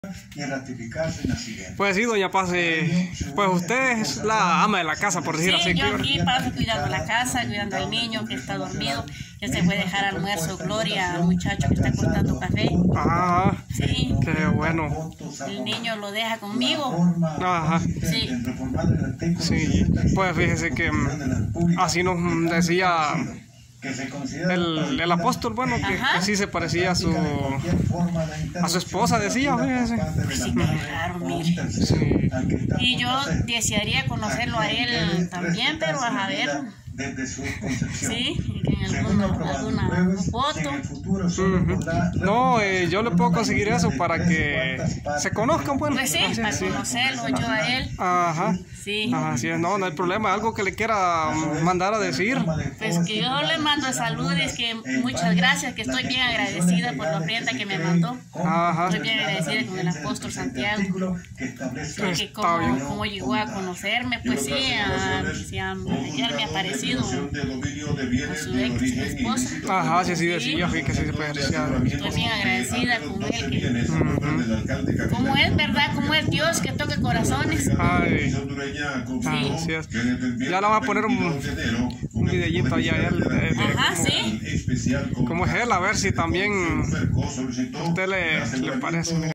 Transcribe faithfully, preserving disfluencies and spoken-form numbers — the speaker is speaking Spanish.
y ratificarse en la siguiente. Pues sí, doña Paz, eh, pues usted es la ama de la casa, por decir Sí, así. yo aquí paso cuidando la casa, cuidando al niño que está dormido, que se puede dejar almuerzo, Gloria, al muchacho que está cortando café. Ah, Sí, qué bueno. el niño lo deja conmigo. Ajá. Sí, Sí, pues fíjese que mm, así nos mm, decía el, el apóstol, bueno, que, que sí se parecía a su a su esposa, decía, fíjese. sí, claro, mire. Sí. Y yo desearía conocerlo a él también, pero a ver, sí, en alguna, alguna foto. Ujú. No, eh, yo le puedo conseguir eso para que se conozcan, bueno. Pues sí, Así, para sí. conocerlo yo a él. Ajá. Sí. Así es, no, no hay problema. Algo que le quiera mm, mandar a decir. Pues que yo le mando saludos, que muchas gracias, que estoy bien agradecida por la ofrenda que me mandó. Ajá. Estoy bien agradecida con el apóstol Santiago. Sí, que Está como, bien. como llegó a conocerme, pues sí, a, sí, a- ayer me ha aparecido con su ex esposa. Ajá, sí, sí, decía, sí, que sí se puede apreciar. Estoy bien agradecida con él, que como es verdad, como es Dios que toca corazones. Ay, Sí. así es. Ya le voy a poner un, un videíto allá a él de, de Ajá, cómo, sí. cómo es él, a ver si también a usted le, le parece. Mire.